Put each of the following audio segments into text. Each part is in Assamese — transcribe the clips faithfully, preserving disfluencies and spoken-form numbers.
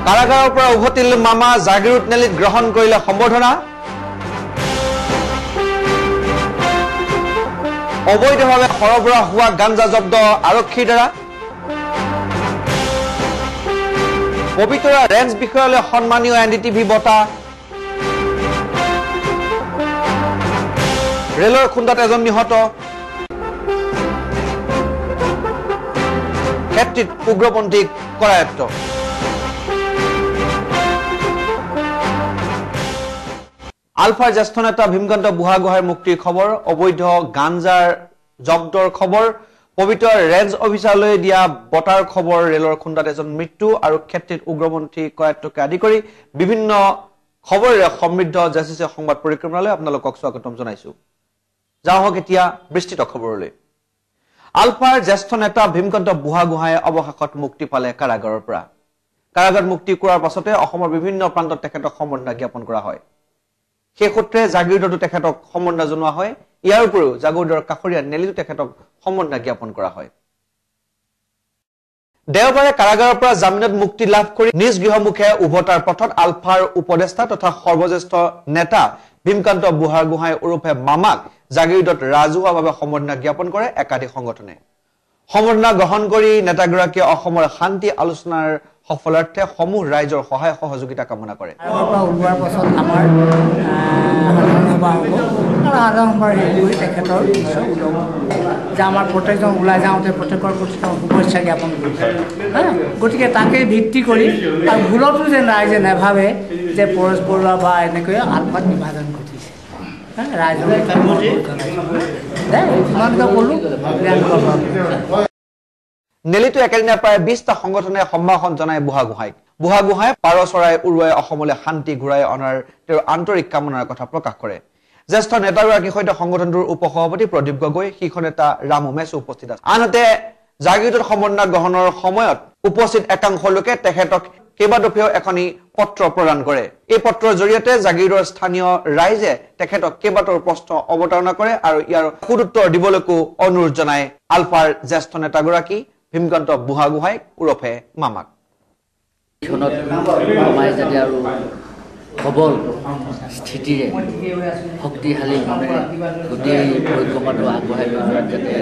কাৰাগাৰৰ পৰা উভতিল মামা জাগিৰোড নেলিত গ্ৰহণ কৰিলে সম্বৰ্ধনা অবৈধভাৱে সৰবৰাহ হোৱা গাঞ্জা জব্দ আৰক্ষীৰ দ্বাৰা পবিতৰা ৰেঞ্জ বিষয়ালৈ সন্মানীয় এন ডি টি ভি বঁটা ৰেলৰ খুন্দাত এজন নিহত ক্ষেত্ৰত উগ্ৰপন্থীক কৰায়ত্ব আলফাৰ জ্যেষ্ঠ নেতা ভীমকান্ত বুঢ়াগোহাঁইৰ মুক্তিৰ খবৰ অবৈধ গাঞ্জাৰ জব্দৰ খবৰ পবিতৰা ৰেঞ্জ অফিচাৰলৈ দিয়া বটাৰ খবৰ ৰেলৰ খুন্দাত এজন মৃত্যু আৰু ক্ষেত্ৰত উগ্ৰপন্থী কৰায়ত্বকে আদি কৰি বিভিন্ন খবৰেৰে সমৃদ্ধ জেচিচি সংবাদ পৰিক্ৰমালৈ আপোনালোকক স্বাগতম জনাইছো যাওক এতিয়া বিস্তৃত খবৰলৈ আলফাৰ জ্যেষ্ঠ নেতা ভীমকান্ত বুঢ়াগোহাঁইয়ে অৱশেষত মুক্তি পালে কাৰাগাৰৰ পৰা কাৰাগাৰ মুক্তি কৰাৰ পাছতে অসমৰ বিভিন্ন প্ৰান্তত তেখেতক সম্বৰ্ধনা জ্ঞাপন কৰা হয় সেই সূত্ৰে জাগিৰোডতো তেখেতক সম্বৰ্ধনা জনোৱা হয় ইয়াৰ উপৰিও জাগিৰোডৰ কাষৰীয়া নেলিতো তেখেতক সম্বৰ্ধনা জ্ঞাপন কৰা হয় দেওবাৰে কাৰাগাৰৰ পৰা জামিনত মুক্তি লাভ কৰি নিজ গৃহমুখে উভতাৰ পথত আলফাৰ উপদেষ্টা তথা সৰ্বজ্যেষ্ঠ নেতা ভীমকান্ত বুঢ়াগোহাঁই ওৰফে মামাক জাগিৰোডত ৰাজহুৱাভাৱে সম্বৰ্ধনা জ্ঞাপন কৰে একাধিক সংগঠনে সম্বৰ্ধনা গ্ৰহণ কৰি নেতাগৰাকীয়ে অসমৰ শান্তি আলোচনাৰ সফলাৰ্থে সমূহ ৰাইজৰ সহায় সহযোগিতা কামনা কৰে ওলোৱাৰ পাছত আমাৰ তেখেতৰ যে আমাৰ প্ৰত্যেকজন ওলাই যাওঁতে প্ৰত্যেকৰ প্ৰতি শুভেচ্ছা জ্ঞাপন কৰিছে গতিকে তাকে ভিত্তি কৰি আৰু ভুলতো যেন ৰাইজে নাভাবে যে পৰেশ বৰুৱা বা এনেকৈ আলফাত বিভাজন ঘটিছে ৰাইজৰ ক'লো নেলিতো একেদিনা প্ৰায় বিশটা সংগঠনে সম্ভাষণ জনায় বুঢ়াগোহাঁইক বুঢ়াগোহাঁই পাৰ চৰাই উৰুৱাই অসমলৈ শান্তি ঘূৰাই অনাৰ তেওঁৰ আন্তৰিক কামনাৰ কথা প্ৰকাশ কৰে জ্যেষ্ঠ নেতাগৰাকীৰ সৈতে সংগঠনটোৰ উপসভাপতি প্ৰদীপ গগৈ শীৰ্ষ নেতা ৰাম উমেশ উপস্থিত আছে আনহাতে জাগিৰোডত সম্বৰ্ধনা গ্ৰহণৰ সময়ত উপস্থিত একাংশ লোকে তেখেতক কেইবাদফেও এখনি পত্ৰ প্ৰদান কৰে এই পত্ৰৰ জৰিয়তে জাগিৰোডৰ স্থানীয় ৰাইজে তেখেতক কেইবাটাও প্ৰশ্ন অৱতাৰণা কৰে আৰু ইয়াৰ সুদুত্তৰ দিবলৈকো অনুৰোধ জনায় আলফাৰ জ্যেষ্ঠ নেতাগৰাকী ভীমকান্ত বুঢ়াগোহাঁইক ওৰফে মামাক মামাই যাতে আৰু সবল স্থিতিৰে শক্তিশালী মনেৰে গোটেই পৰিক্ৰমাটো আগবঢ়াই লৈ যোৱাত যাতে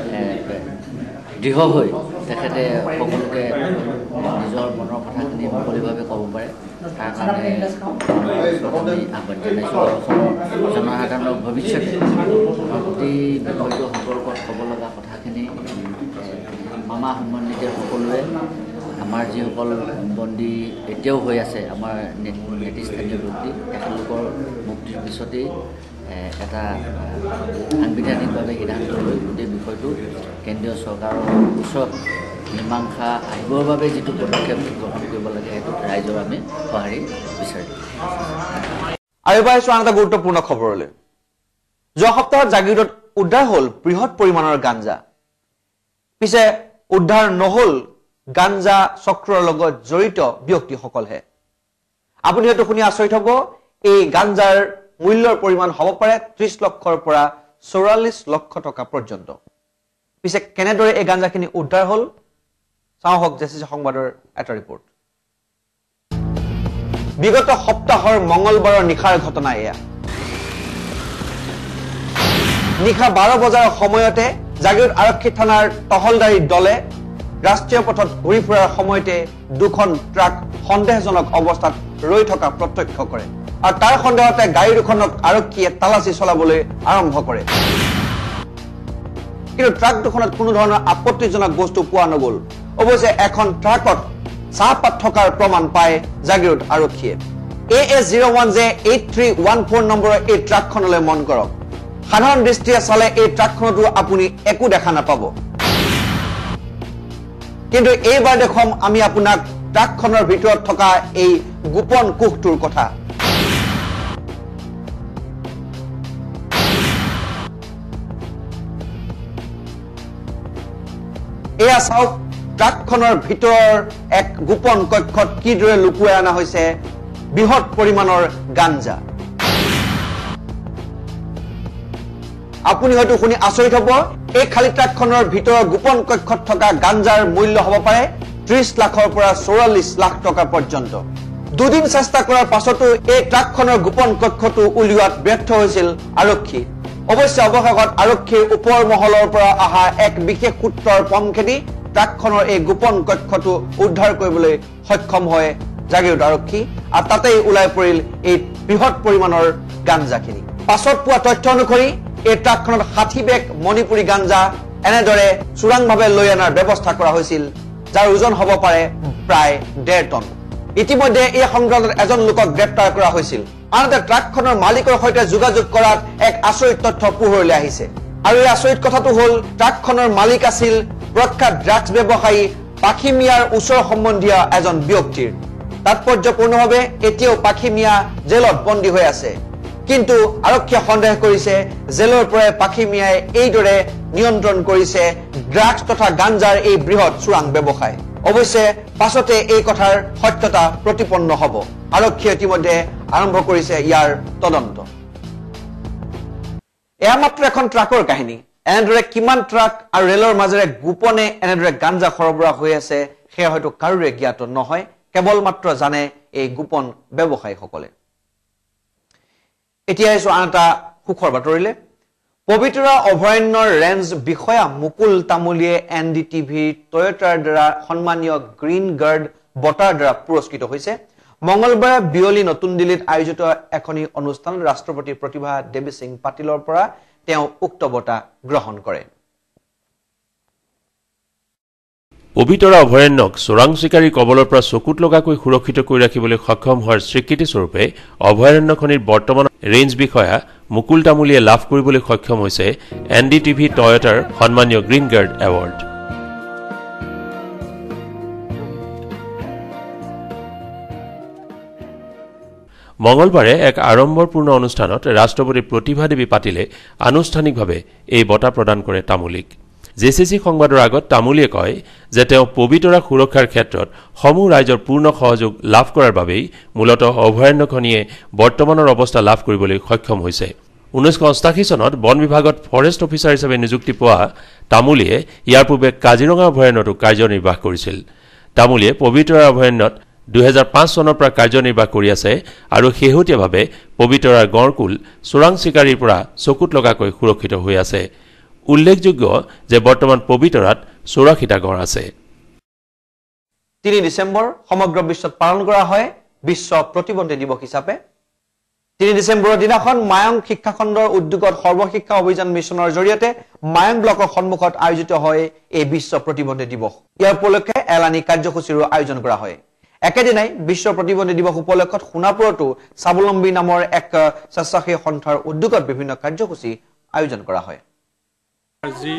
দৃঢ় হৈ তেখেতে সকলোকে নিজৰ মনৰ কথাখিনি মুকলিভাৱে ক'ব পাৰে তাৰ কাৰণে আমি আহ্বান জনাইছোঁ অসমৰ জনসাধাৰণৰ ভৱিষ্যতে গোটেই বিষয়টো সম্পৰ্কত ক'ব লগা কথাখিনি মামা সম্বন্ধিত সকলোৱে আমাৰ যিসকল বন্দী এতিয়াও হৈ আছে আমাৰ নেতৃস্থানীয় ব্যক্তি তেখেতলোকৰ মুক্তিৰ পিছতেই এটা সাংবিধানিকভাৱে সিদ্ধান্ত লৈ গোটেই বিষয়টো কেন্দ্ৰীয় চৰকাৰৰ ওচৰত মীমাংসা আহিবৰ বাবে যিটো পদক্ষেপ গ্ৰহণ কৰিব লাগে সেইটো ৰাইজৰ আমি সঁহাৰি বিচাৰিম আৰু এবাৰ আন এটা গুৰুত্বপূৰ্ণ খবৰলৈ যোৱা সপ্তাহত জাগিৰোডত উদ্ধাৰ হ'ল বৃহৎ পৰিমাণৰ গাঞ্জা পিছে উদ্ধাৰ নহল গাঞ্জা চক্ৰৰ লগত জড়িত ব্যক্তিসকলহে আপুনি হয়তো শুনি আচৰিত হ'ব এই গাঞ্জাৰ মূল্যৰ পৰিমাণ হ'ব পাৰে ত্ৰিশ লক্ষৰ পৰা চৌৰাল্লিশ লক্ষ টকা পৰ্যন্ত পিছে কেনেদৰে এই গাঞ্জাখিনি উদ্ধাৰ হ'ল চাওক জেচিচি সংবাদৰ এটা ৰিপৰ্ট বিগত সপ্তাহৰ মঙলবাৰৰ নিশাৰ ঘটনা এয়া নিশা বাৰ বজাৰ সময়তে জাগিৰোড আৰক্ষী থানাৰ টহলদাৰী দলে ৰাষ্ট্ৰীয় পথত ঘূৰি ফুৰাৰ সময়তে দুখন ট্ৰাক সন্দেহজনক অৱস্থাত ৰৈ থকা প্ৰত্যক্ষ কৰে আৰু তাৰ সন্দেহতে গাড়ী দুখনক আৰক্ষীয়ে তালাচী চলাবলৈ আৰম্ভ কৰে কিন্তু ট্ৰাক দুখনত কোনো ধৰণৰ আপত্তিজনক বস্তু পোৱা নগ'ল অৱশ্যে এখন ট্ৰাকত চাহপাত থকাৰ প্ৰমাণ পায় জাগিৰোড আৰক্ষীয়ে A S zero' one J eight three one four নম্বৰৰ এই ট্ৰাকখনলৈ মন কৰক সাধাৰণ দৃষ্টিৰে চালে এই ট্ৰাকখনতো আপুনি একো দেখা নাপাব কিন্তু এইবাৰ দেখুৱাম আমি আপোনাক ট্ৰাকখনৰ ভিতৰত থকা এই গোপন কোষটোৰ কথা এয়া চাওক ট্ৰাকখনৰ ভিতৰৰ এক গোপন কক্ষত কিদৰে লুকুৱাই অনা হৈছে বৃহৎ পৰিমাণৰ গাঞ্জা আপুনি হয়তো শুনি আচৰিত হ'ব এই খালি ট্ৰাকখনৰ ভিতৰৰ গোপন কক্ষত থকা গাঞ্জাৰ মূল্য হ'ব পাৰে ত্ৰিশ লাখৰ পৰা চৌৰাল্লিশ লাখ টকা পৰ্যন্ত দুদিন চেষ্টা কৰাৰ পাছতো এই ট্ৰাকখনৰ গোপন কক্ষটো উলিওৱাত ব্যৰ্থ হৈছিল আৰক্ষী অৱশ্যে অৱশেষত আৰক্ষীৰ ওপৰ মহলৰ পৰা অহা এক বিশেষ সূত্ৰৰ পমখেদি ট্ৰাকখনৰ এই গোপন কক্ষটো উদ্ধাৰ কৰিবলৈ সক্ষম হয় জাগিৰোড আৰক্ষী আৰু তাতেই ওলাই পৰিল এই বৃহৎ পৰিমাণৰ গাঞ্জাখিনি পাছত পোৱা তথ্য অনুসৰি এই ট্ৰাকখনত ষাঠি বেগ মণিপুৰী গাঞ্জা এনেদৰে চোৰাংভাৱে লৈ অনাৰ ব্যৱস্থা কৰা হৈছিল যাৰ ওজন হ'ব পাৰে প্ৰায় ডেৰ টন ইতিমধ্যে এই সংক্ৰান্তত এজন লোকক গ্ৰেপ্তাৰ কৰা হৈছিল আনহাতে ট্ৰাকখনৰ মালিকৰ সৈতে যোগাযোগ কৰাত এক আচৰিত তথ্য পোহৰলৈ আহিছে আৰু এই আচৰিত কথাটো হ'ল ট্ৰাকখনৰ মালিক আছিল প্ৰখ্যাত ড্ৰাগছ ব্যৱসায়ী পাখি মিয়াৰ ওচৰ সম্বন্ধীয় এজন ব্যক্তিৰ তাৎপৰ্যপূৰ্ণভাৱে এতিয়াও পাখি মিয়া জেলত বন্দী হৈ আছে কিন্তু আৰক্ষীয়ে সন্দেহ কৰিছে জেলৰ পৰা পাখি মিয়াই এইদৰে নিয়ন্ত্ৰণ কৰিছে ড্ৰাগছ তথা গাঞ্জাৰ এই বৃহৎ চোৰাং ব্যৱসায় অৱশ্যে পাছতে এই কথাৰ সত্যতা প্ৰতিপন্ন হ'ব আৰক্ষীয়ে ইতিমধ্যে আৰম্ভ কৰিছে ইয়াৰ তদন্ত এয়া মাত্ৰ এখন ট্ৰাকৰ কাহিনী এনেদৰে কিমান ট্ৰাক আৰু ৰেলৰ মাজেৰে গোপনে এনেদৰে গাঞ্জা সৰবৰাহ হৈ আছে সেয়া হয়তো কাৰোৰে জ্ঞাত নহয় কেৱল মাত্ৰ জানে এই গোপন ব্যৱসায়ীসকলে এতিয়া আহিছো আন এটা সুখৰ বাতৰিলে পবিতৰা অভয়াৰণ্যৰ ৰেঞ্জ বিষয়া মুকুল তামুলীয়ে এন ডি টিভি টয়োটাৰ দ্বাৰা সন্মানীয় গ্ৰীণ গাৰ্ড বঁটাৰ দ্বাৰা পুৰস্কৃত হৈছে মঙলবাৰে বিয়লি নতুন দিল্লীত আয়োজিত এখনি অনুষ্ঠানত ৰাষ্ট্ৰপতি প্ৰতিভা দেৱী সিং পাটিলৰ পৰা তেওঁ উক্ত বঁটা গ্ৰহণ কৰে পবিতৰা অভয়াৰণ্যক চোৰাং চিকাৰীৰ কবলৰ পৰা চকুত লগাকৈ সুৰক্ষিত কৰি ৰাখিবলৈ সক্ষম হোৱাৰ স্বীকৃতি স্বৰূপে অভয়াৰণ্যখনিৰ বৰ্তমান ৰেঞ্জ বিষয়া মুকুল তামুলীয়ে লাভ কৰিবলৈ সক্ষম হৈছে এন ডি টিভি টয়োটাৰ সন্মানীয় গ্ৰীণ গাৰ্ড এৱাৰ্ড মঙলবাৰে এক আড়ম্বৰপূৰ্ণ অনুষ্ঠানত ৰাষ্ট্ৰপতি প্ৰতিভা দেৱী পাটিলে আনুষ্ঠানিকভাৱে এই বঁটা প্ৰদান কৰে তামুলীক জেচিচি সংবাদৰ আগত তামুলীয়ে কয় যে তেওঁ পবিতৰা সুৰক্ষাৰ ক্ষেত্ৰত সমূহ ৰাইজৰ পূৰ্ণ সহযোগ লাভ কৰাৰ বাবেই মূলতঃ অভয়াৰণ্যখনিয়ে বৰ্তমানৰ অৱস্থা লাভ কৰিবলৈ সক্ষম হৈছে ঊনৈছশ অষ্টাশী চনত বন বিভাগত ফৰেষ্ট অফিচাৰ হিচাপে নিযুক্তি পোৱা তামুলীয়ে ইয়াৰ পূৰ্বে কাজিৰঙা অভয়াৰণ্যতো কাৰ্যনিৰ্বাহ কৰিছিল তামুলীয়ে পবিতৰা অভয়াৰণ্যত দুহেজাৰ পাঁচ চনৰ পৰা কাৰ্যনিৰ্বাহ কৰি আছে আৰু শেহতীয়াভাৱে পবিতৰাৰ গড়কুল চোৰাং চিকাৰীৰ পৰা চকুত লগাকৈ সুৰক্ষিত হৈ আছে উল্লেখযোগ্য যে বৰ্তমান পবিতৰাত চৌৰাশীটা গড় আছে তিনি ডিচেম্বৰ সমগ্ৰ বিশ্বত পালন কৰা হয় বিশ্ব প্ৰতিবন্ধী দিৱস হিচাপে তিনি ডিচেম্বৰৰ দিনাখন মায়ং শিক্ষা খণ্ডৰ উদ্যোগত সৰ্বশিক্ষা অভিযান মিছনৰ জৰিয়তে মায়ং ব্লকৰ সন্মুখত আয়োজিত হয় এই বিশ্ব প্ৰতিবন্ধী দিৱস ইয়াৰ উপলক্ষে এলানি কাৰ্যসূচীৰো আয়োজন কৰা হয় একেদিনাই বিশ্ব প্ৰতিবন্ধী দিৱস উপলক্ষত সোণাপুৰতো স্বাৱলম্বী নামৰ এক স্বেচ্ছাসেৱী সন্থাৰ উদ্যোগত বিভিন্ন কাৰ্যসূচী আয়োজন কৰা হয় যি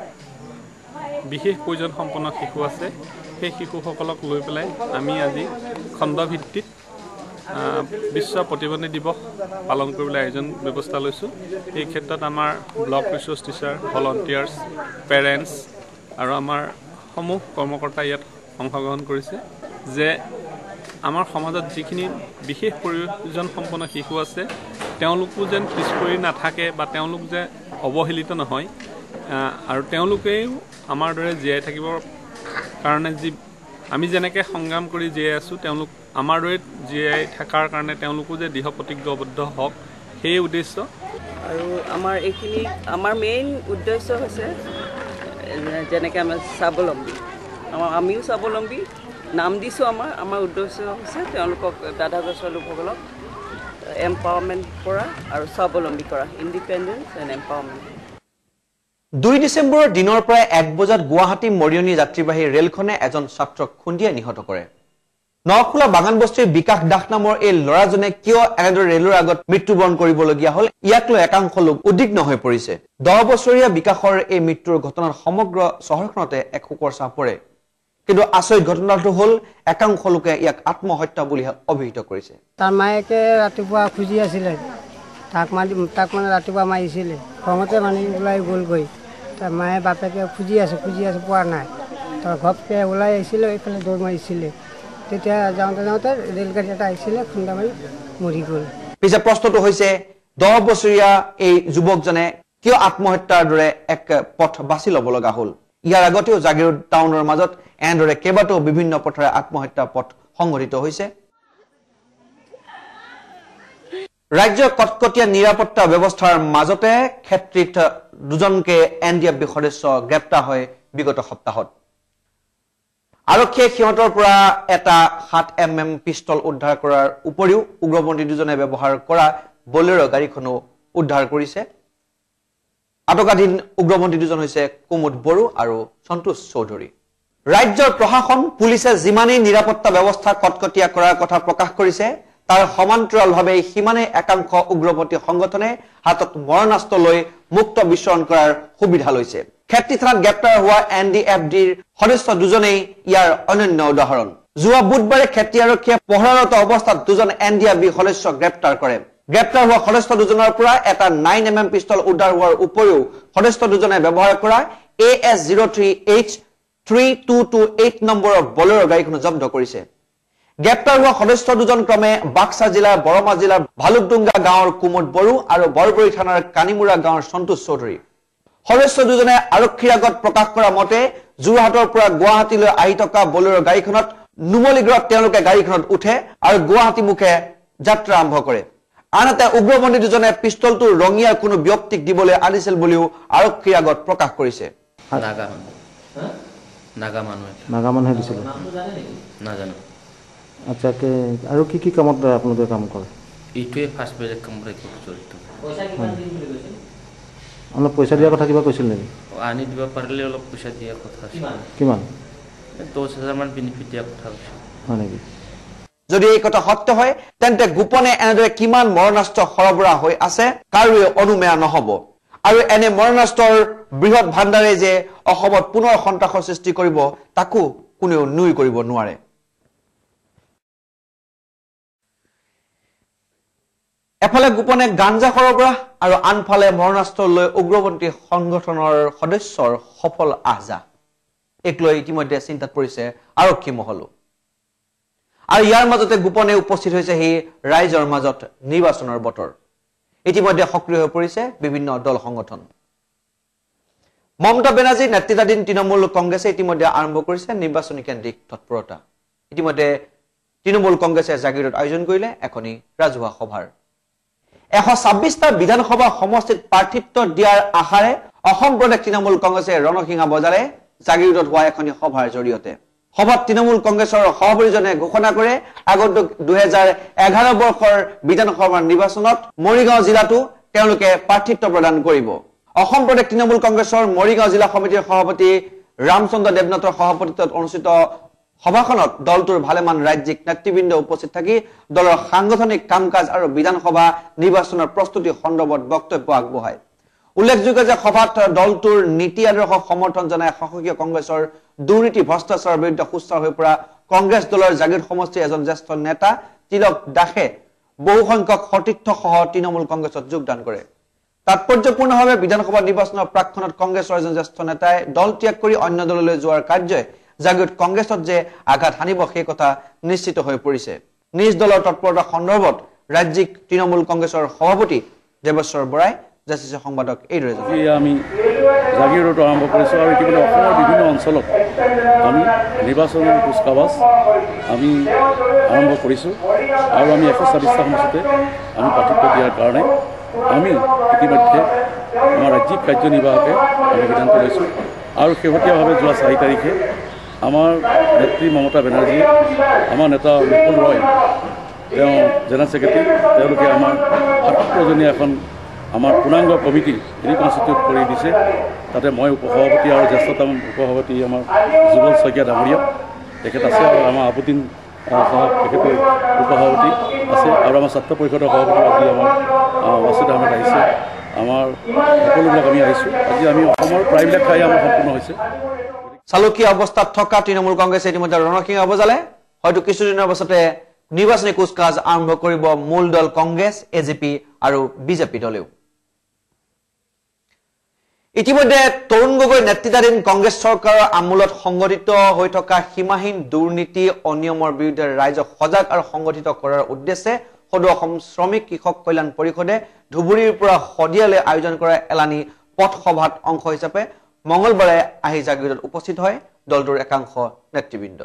বিশেষ প্ৰয়োজন সম্পন্ন শিশু আছে সেই শিশুসকলক লৈ পেলাই আমি আজি খণ্ডভিত্তিত বিশ্ব প্ৰতিবন্ধী দিৱস পালন কৰিবলৈ আয়োজন ব্যৱস্থা লৈছোঁ এই ক্ষেত্ৰত আমাৰ block resource teacher volunteers parents আৰু আমাৰ সমূহ কৰ্মকৰ্তা ইয়াত অংশগ্ৰহণ কৰিছে যে আমাৰ সমাজত যিখিনি বিশেষ প্ৰয়োজন সম্পন্ন শিশু আছে তেওঁলোকো যেন পিছ পৰি নাথাকে বা তেওঁলোক যে অৱহেলিত নহয় আৰু তেওঁলোকেও আমাৰ দৰে জীয়াই থাকিবৰ কাৰণে যি আমি যেনেকৈ সংগ্ৰাম কৰি জীয়াই আছোঁ তেওঁলোক আমাৰ দৰে জীয়াই থকাৰ কাৰণে তেওঁলোকো যে দৃঢ় প্ৰতিজ্ঞাবদ্ধ হওক সেই উদ্দেশ্য আৰু আমাৰ এইখিনি আমাৰ মেইন উদ্দেশ্য হৈছে যেনেকৈ আমাৰ স্বাৱলম্বী আমাৰ আমিও স্বাৱলম্বী নাম দিছোঁ আমাৰ আমাৰ উদ্দেশ্য হৈছে তেওঁলোকক দাদা ছোৱালীসকলক এম্পাৱাৰমেণ্ট কৰা আৰু স্বাৱলম্বী কৰা ইণ্ডিপেণ্ডেঞ্চ এণ্ড এম্পাৱাৰমেণ্ট দুই ডিচেম্বৰৰ দিনৰ পৰা এক বজাত গুৱাহাটী মৰিয়নি যাত্ৰীবাহী ৰেলখনে এজন ছাত্ৰক খুন্দিয়াই নিহত কৰে নখোলা বাগান বস্তিৰ বিকাশ দাস নামৰ এই ল'ৰাজনে কিয় এনেদৰে ৰেলৰ আগত মৃত্যুবৰণ কৰিবলগীয়া হ'ল ইয়াক লৈ একাংশ লোক উদ্বিগ্ন হৈ পৰিছে দহ বছৰীয়া বিকাশৰ এই মৃত্যুৰ ঘটনাত সমগ্ৰ চহৰখনতে এক শোকৰ ছাঁ পৰে কিন্তু আচৰিত ঘটনাটো হ'ল একাংশ লোকে ইয়াক আত্মহত্যা বুলি অভিহিত কৰিছে তাৰ মায়েকে ৰাতিপুৱা খুজি আছিলে তাক মাৰি তাক মানে ৰাতিপুৱা মাৰিছিলে খঙতে মানে ওলাই গ'লগৈ তাৰ মায়ে বাপেকে খুজি আছে খুজি আছে পোৱা নাই তাৰ ঘপকৈ ওলাই আহিছিলে এইফালে দৌৰ মাৰিছিলে তেতিয়া যাওঁতে যাওঁতে ৰেলগাড়ী এটা আহিছিলে খুন্দা মাৰি মৰি গ'ল পিছে প্ৰশ্নটো হৈছে দহ বছৰীয়া এই যুৱকজনে কিয় আত্মহত্যাৰ দৰে এক পথ বাছি ল'ব লগা হ'ল ইয়াৰ আগতেও জাগিৰোড টাউনৰ মাজত এনেদৰে কেইবাটাও বিভিন্ন পথৰে আত্মহত্যা পথ সংঘটিত হৈছে ৰাজ্যৰ কটকটীয়া নিৰাপত্তা ব্যৱস্থাৰ মাজতে ক্ষেত্ৰত দুজনকে এন ডি এফ বি সদস্য গ্ৰেপ্তাৰ হয় বিগত সপ্তাহত আৰক্ষীয়ে সিহঁতৰ পৰা এটা সাত এম এম পিস্তল উদ্ধাৰ কৰাৰ উপৰিও উগ্ৰপন্থী দুজনে ব্যৱহাৰ কৰা বলেৰো গাড়ীখনো উদ্ধাৰ কৰিছে আটকাধীন উগ্ৰপন্থী দুজন হৈছে কুমুদ বড়ো আৰু সন্তোষ চৌধুৰী ৰাজ্যৰ প্ৰশাসন পুলিচে যিমানেই নিৰাপত্তা ব্যৱস্থা কটকটীয়া কৰাৰ কথা প্ৰকাশ কৰিছে তাৰ সমান্তৰালভাৱে সিমানে একাংশ উগ্ৰপন্থী সংগঠনে হাতত মৰণাস্ত্ৰ লৈ মুক্ত বিচৰণ কৰাৰ সুবিধা লৈছে ক্ষেত্ৰী থানাত গ্ৰেপ্তাৰ হোৱা এন ডি এফ ডিৰ সদস্য দুজনেই ইয়াৰ অনন্য উদাহৰণ যোৱা বুধবাৰে ক্ষেত্ৰী আৰক্ষীয়ে পহৰাৰত অৱস্থাত দুজন এন ডি এফ বি সদস্য গ্ৰেপ্তাৰ কৰে গ্ৰেপ্তাৰ হোৱা সদস্য দুজনৰ পৰা এটা নাইন এম এম পিস্তল উদ্ধাৰ হোৱাৰ উপৰিও সদস্য দুজনে ব্যৱহাৰ কৰা A S zero' three H three two two eight নম্বৰৰ বলেৰো গাড়ীখন জব্দ কৰিছে গ্ৰেপ্তাৰ হোৱা সদস্য দুজন ক্ৰমে বাক্সা জিলাৰ বৰমা জিলাৰ ভালুকডুংগা গাঁৱৰ কুমুদ বড়ো আৰু বৰবৰী থানাৰ কানিমুৰা গাঁৱৰ সন্তোষ চৌধুৰী সদস্য দুজনে আৰক্ষীৰ আগত প্ৰকাশ কৰা মতে যোৰহাটৰ পৰা গুৱাহাটীলৈ আহি থকা বলেৰো গাড়ীখনত নুমলীগড়ত তেওঁলোকে গাড়ীখনত উঠে আৰু গুৱাহাটী মুখে যাত্ৰা আৰম্ভ কৰে আনহাতে উগ্ৰপন্থী দুজনে পিস্তলটো ৰঙিয়াৰ কোনো ব্যক্তিক দিবলৈ আনিছিল বুলিও আৰক্ষীৰ আগত প্ৰকাশ কৰিছে নাগা মানুহে নাগা মানুহে দিছিল নাজানো আচ্ছা কে আৰু কি কি কামত আপোনালোকে কাম কৰে এইটোৱে ফাৰ্ষ্ট বেলেগ কাম কৰে জড়িত অলপ পইচা দিয়া কথা কিবা কৈছিল নেকি আনি দিব পাৰিলে অলপ পইচা দিয়া কথা কিমান দহ হাজাৰ মান বেনিফিট দিয়া কথা কৈছিল হয় নেকি যদি এই কথা সত্য হয় তেন্তে গোপনে এনেদৰে কিমান মৰণাস্ত্ৰ সৰবৰাহ হৈ আছে কাৰোৱে অনুমেয় নহব আৰু এনে মৰণাস্ত্ৰৰ বৃহৎ ভাণ্ডাৰে যে অসমত পুনৰ সন্ত্ৰাসৰ সৃষ্টি কৰিব তাকো কোনেও নুই কৰিব নোৱাৰে এফালে গোপনে গাঞ্জা সৰবৰাহ আৰু আনফালে মৰণাস্ত্ৰ লৈ উগ্ৰপন্থী সংগঠনৰ সদস্যৰ সফল আহজা এক লৈ ইতিমধ্যে চিন্তাত পৰিছে আৰক্ষী মহলো আৰু ইয়াৰ মাজতে গোপনে উপস্থিত হৈছে সেই ৰাইজৰ মাজত নিৰ্বাচনৰ বতৰ ইতিমধ্যে সক্ৰিয় হৈ পৰিছে বিভিন্ন দল সংগঠন মমতা বেনাৰ্জীৰ নেতৃত্বাধীন তৃণমূল কংগ্ৰেছে ইতিমধ্যে আৰম্ভ কৰিছে নিৰ্বাচনী কেন্দ্ৰিক তৎপৰতা ইতিমধ্যে তৃণমূল কংগ্ৰেছে জাগিৰোড আয়োজন কৰিলে এখনি ৰাজহুৱা সভাৰ এশ ছাব্বিশটা বিধানসভা সমষ্টিত প্ৰাৰ্থিত্ব দিয়াৰ আশাৰে অসম প্ৰদেশ তৃণমূল কংগ্ৰেছে ৰণসিঙা বজাৰে জাগিৰোডত হোৱা এখনি সভাৰ জৰিয়তে সভাত তৃণমূল কংগ্ৰেছৰ সভাপতিজনে ঘোষণা কৰে আগন্তুক দুহেজাৰ এঘাৰ বৰ্ষৰ বিধানসভাৰ নিৰ্বাচনত মৰিগাঁও জিলাতো তেওঁলোকে প্ৰাৰ্থিত্ব প্ৰদান কৰিব অসম প্ৰদেশ তৃণমূল কংগ্ৰেছৰ মৰিগাঁও জিলা সমিতিৰ সভাপতি ৰামচন্দ্ৰ দেৱনাথৰ সভাপতিত্বত অনুষ্ঠিত সভাখনত দলটোৰ ভালেমান ৰাজ্যিক নেতৃবৃন্দ উপস্থিত থাকি দলৰ সাংগঠনিক কাম কাজ আৰু বিধানসভা নিৰ্বাচনৰ প্ৰস্তুতি সন্দৰ্ভত বক্তব্য আগবঢ়ায় উল্লেখযোগ্য যে সভাত দলটোৰ নীতি আদৰ্শক সমৰ্থন জনাই শাসকীয় কংগ্ৰেছৰ দুৰ্নীতি ভ্ৰষ্টাচাৰৰ বিৰুদ্ধে সুস্থাৰ হৈ পৰা কংগ্ৰেছ দলৰ জাগিৰোড সমষ্টিৰ এজন জ্যেষ্ঠ নেতা তিলক দাসে বহু সংখ্যক সতীৰ্থ সহ তৃণমূল কংগ্ৰেছত যোগদান কৰে তাৎপৰ্যপূৰ্ণভাৱে বিধানসভা নিৰ্বাচনৰ প্ৰাক্ষণত কংগ্ৰেছৰ এজন জ্যেষ্ঠ নেতাই দল ত্যাগ কৰি অন্য দললৈ যোৱাৰ কাৰ্যই জাগিৰোড কংগ্ৰেছত যে আঘাত হানিব সেই কথা নিশ্চিত হৈ পৰিছে নিজ দলৰ তৎপৰতা সন্দৰ্ভত ৰাজ্যিক তৃণমূল কংগ্ৰেছৰ সভাপতি দেৱেশ্বৰ বৰাই জাচিছে সংবাদক এইদৰে আমি জাগিৰোড আৰম্ভ কৰিছোঁ আৰু ইতিমধ্যে অসমৰ বিভিন্ন অঞ্চলত আমি নিৰ্বাচনৰ কুচকাৱাজ আমি আৰম্ভ কৰিছোঁ আৰু আমি এশ ছাব্বিছটা সমষ্টিতে আমি প্ৰাৰ্থিত্ব দিয়াৰ কাৰণে আমি ইতিমধ্যে আমাৰ ৰাজ্যিক কাৰ্যনিৰ্বাহকে আমি সিদ্ধান্ত লৈছোঁ আৰু শেহতীয়াভাৱে যোৱা চাৰি তাৰিখে আমাৰ নেত্ৰী মমতা বেনাৰ্জী আমাৰ নেতা মুকুল ৰয় তেওঁ জেনেৰেল ছেক্ৰেটাৰী তেওঁলোকে আমাৰ সাতশজনীয়া এখন আমাৰ পূৰ্ণাংগ কমিটি ৰিকনষ্টিটিউট কৰি দিছে তাতে মই উপসভাপতি আৰু জ্যেষ্ঠতম উপসভাপতি আমাৰ যুগল শইকীয়া ডাঙৰীয়া তেখেত আছে আৰু আমাৰ আবুদ্দিন সাহেব তেখেতো উপসভাপতি আছে আৰু আমাৰ ছাত্ৰ পৰিষদৰ সভাপতি আজি আমাৰ ৱাছিদ আহমেদ আহিছে আমাৰ সকলোবিলাক আমি আহিছোঁ আজি আমি অসমৰ প্ৰায়বিলাক ঠাই আমাৰ সম্পূৰ্ণ হৈছে চালুকীয়া অৱস্থাত থকা তৃণমূল কংগ্ৰেছে ইতিমধ্যে ৰণসিঙা বজালে হয়তো কিছুদিনৰ পাছতে নিৰ্বাচনী কুচকাজ আৰম্ভ কৰিব মূল দল কংগ্ৰেছ এ জে পি আৰু বিজেপি দলেও ইতিমধ্যে তৰুণ গগৈ নেতৃত্বাধীন কংগ্ৰেছ চৰকাৰৰ আমোলত সংগঠিত হৈ থকা সীমাহীন দুৰ্নীতি অনিয়মৰ বিৰুদ্ধে ৰাইজক সজাগ আৰু সংগঠিত কৰাৰ উদ্দেশ্যে সদৌ অসম শ্ৰমিক কৃষক কল্যাণ পৰিষদে ধুবুৰীৰ পৰা শদিয়ালৈ আয়োজন কৰা এলানি পথ সভাত অংশ হিচাপে মঙ্গলবাৰে আহি জাগিৰোডত উপস্থিত হয় দলটোৰ একাংশ নেতৃবৃন্দ।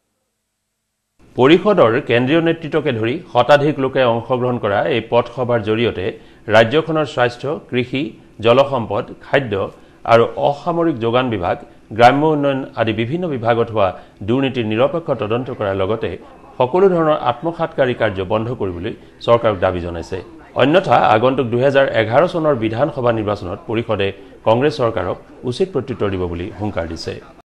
পৰিষদৰ কেন্দ্ৰীয় নেতৃত্বকে ধৰি শতাধিক লোকে অংশগ্ৰহণ কৰা এই পথসভাৰ জৰিয়তে ৰাজ্যখনৰ স্বাস্থ্য, কৃষি, জলসম্পদ, খাদ্য আৰু অসামৰিক যোগান বিভাগ, গ্ৰাম্য উন্নয়ন আদি বিভিন্ন বিভাগত হোৱা দুৰ্নীতিৰ নিৰপেক্ষ তদন্ত কৰাৰ লগতে সকলো ধৰণৰ আত্মসাৎকাৰী কাৰ্য বন্ধ কৰিবলৈ চৰকাৰক দাবী জনাইছে। অন্যথা আগন্তুক দুহেজাৰ এঘাৰ চনৰ বিধানসভা নিৰ্বাচনত পৰিষদে কংগ্ৰেছ চৰকাৰক উচিত প্ৰত্যুত্তৰ দিব বুলি হুংকাৰ দিছে।